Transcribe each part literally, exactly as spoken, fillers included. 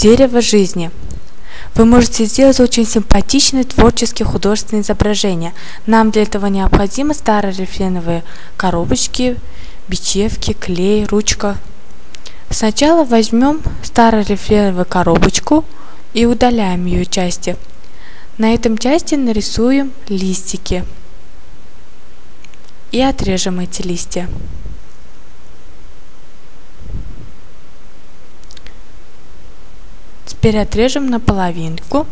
Дерево жизни. Вы можете сделать очень симпатичные творческие художественные изображения. Нам для этого необходимы старорифленовые коробочки, бичевки, клей, ручка. Сначала возьмем старорифленовую коробочку и удаляем ее части. На этом части нарисуем листики и отрежем эти листья. Теперь отрежем на половинку.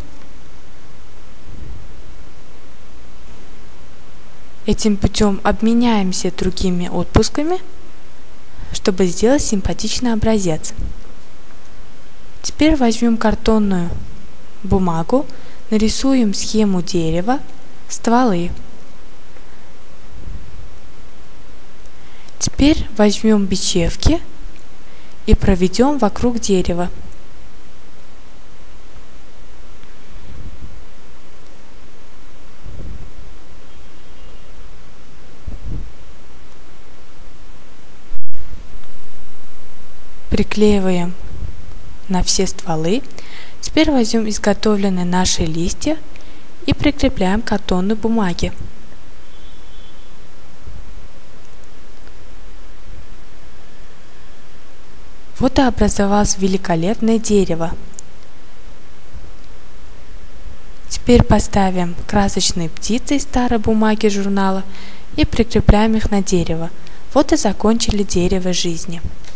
Этим путем обменяемся другими отпусками, чтобы сделать симпатичный образец. Теперь возьмем картонную бумагу, нарисуем схему дерева, стволы. Теперь возьмем бичевки и проведем вокруг дерева. Приклеиваем на все стволы. Теперь возьмем изготовленные наши листья и прикрепляем к картонной бумаге. Вот и образовалось великолепное дерево. Теперь поставим красочные птицы из старой бумаги журнала и прикрепляем их на дерево. Вот и закончили дерево жизни.